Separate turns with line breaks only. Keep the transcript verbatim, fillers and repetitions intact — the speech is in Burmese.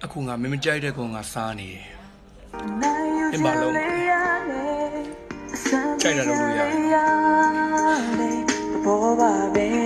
အခုငါမင်းမကြိုက်တဲ့ကောင်ငါစားနေတယ်အင်းဘာလုံးကြိုက်တာလုပ်လို့ရတယ်